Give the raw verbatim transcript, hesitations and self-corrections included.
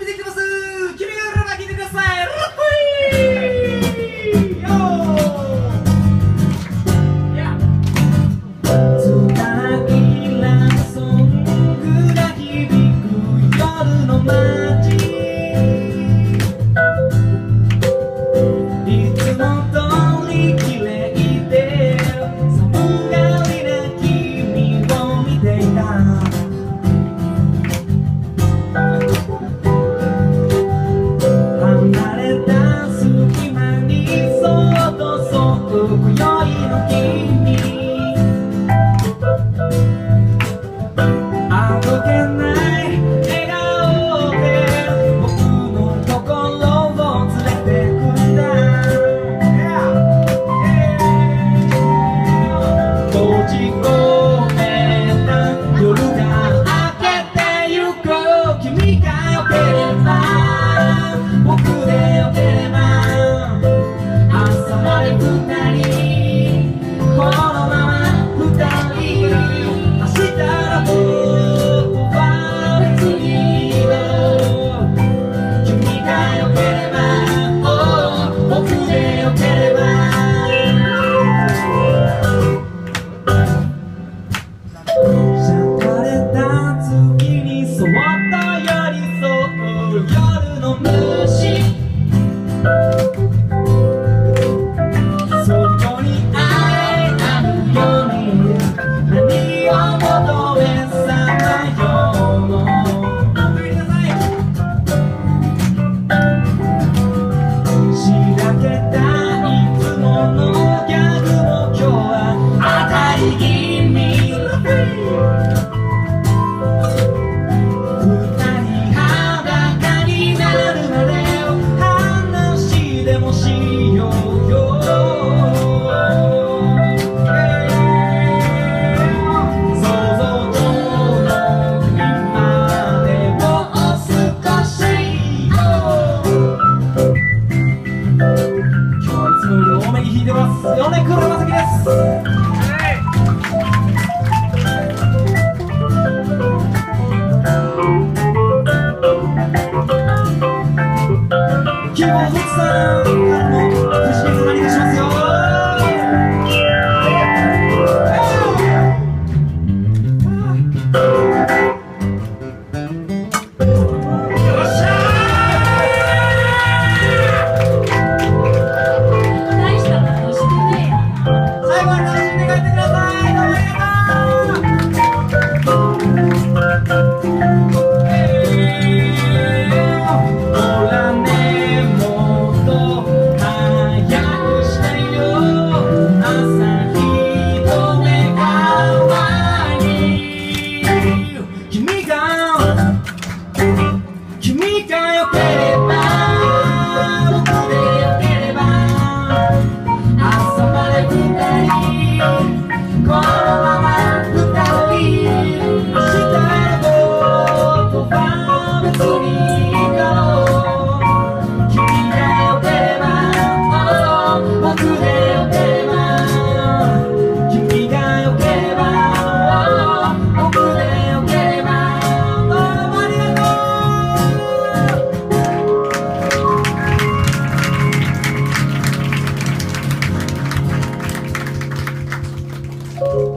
備できてます。君が良ければ聞いてください。ラップイよーやつないラソングが響く夜の街、いつも通り綺麗で寒がりな君を見ていた。離れた隙間にそっとそっと今宵の君、あどけない笑顔で僕の心を連れてくんだ。閉じ込めた夜が明けてゆく。君が良ければ僕で良ければ朝まで二人このまま二人明日の僕は別にいいの。君が良ければ、oh、僕で良ければしゃかれた月にそっと寄り添う夜の虫、そこに愛あるように何を求めさまようの。しらけたいつものギャグも今日は当たり気味。米倉雅紀です。希望福さんからも藤けんお願いしますよ。君が良ければ僕で良ければ朝まで二人このまま二人明日のことは別にいいだろう。君が良ければ、oh、僕で良ければ君が良ければ、oh、僕で良ければ。Oh